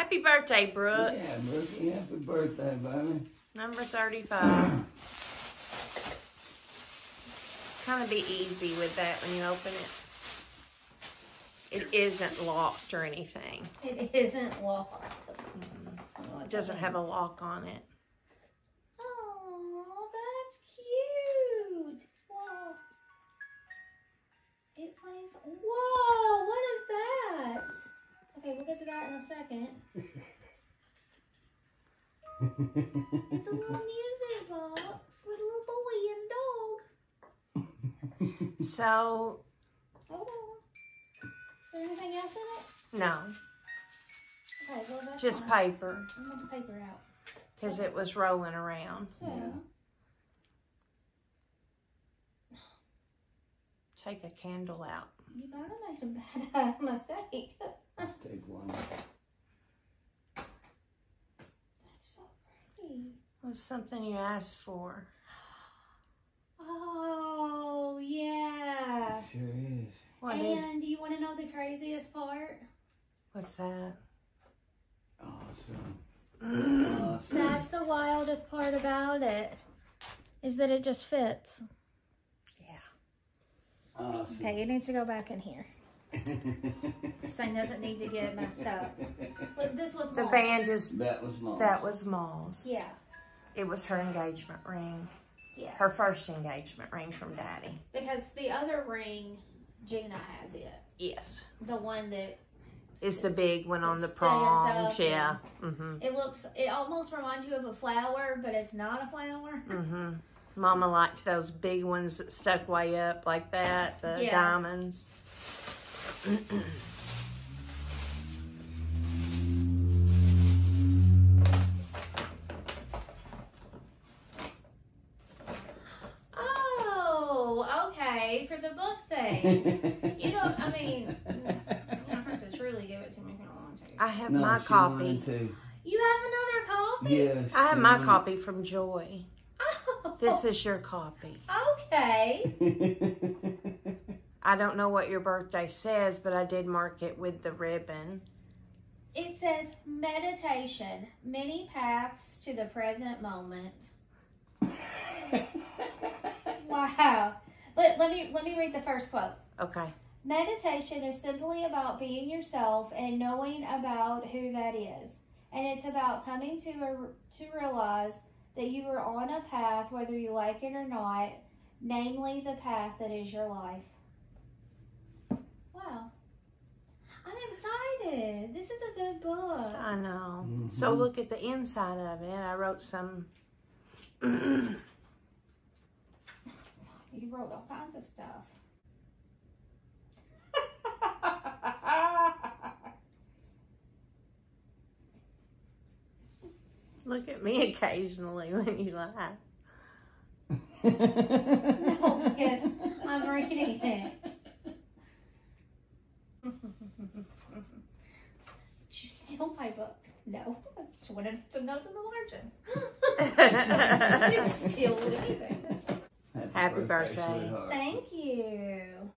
Happy birthday, Brooke. Yeah, Brookie, happy birthday, baby. Number 35. Kind of be easy with that when you open it. It isn't locked or anything. It isn't locked. It doesn't have a lock on it. Oh, that's cute. Whoa. It plays. Whoa, what is that? Okay, we'll get to that in a second. It's a little music box with a little boy and dog. So, Hold on. Is there anything else in it? no, Okay, well that's just fine. paper. I'm gonna put the paper out. Because it was rolling around. So, Take a candle out. you might have made a bad mistake. Let's take one. That's so pretty. It was something you asked for. Oh, yeah. It sure is. What is? And do you want to know the craziest part? What's that? Awesome. Awesome. That's the wildest part about it, is that it just fits. Yeah. Awesome. Okay, it needs to go back in here. This thing doesn't need to get messed up. But this was The Mom's. band is, That was mine. that was Maul's. Yeah, It was her engagement ring. yeah. Her first engagement ring from Daddy. Because the other ring, Gina has it. Yes. The one that It's the big one on the Stands prongs. up Yeah. Mm-hmm. it almost reminds you of a flower, but it's not a flower. Mm-hmm. Mama liked those big ones that stuck way up like that. The Yeah. diamonds. Oh, okay, for the book thing. You know, I mean, you don't have to truly give it to me if you don't want to. I have No, my she copy. wanted to. You have another copy? Yes. I have she my wanted- copy from Joy. Oh, This is your copy. okay. I don't know what your birthday says, but I did mark it with the ribbon. It says meditation, many paths to the present moment. Wow. Let me read the first quote. Okay. Meditation is simply about being yourself and knowing about who that is. And it's about coming to realize that you are on a path, whether you like it or not, namely the path that is your life. Wow. I'm excited. This is a good book. I know. Mm-hmm. So look at the inside of it. I wrote some. You wrote all kinds of stuff. Look at me occasionally when you laugh. No, because I'm reading it. Did you steal my book? No. I just wanted some notes in the margin. I didn't steal anything. Happy birthday. sweetheart. Thank you.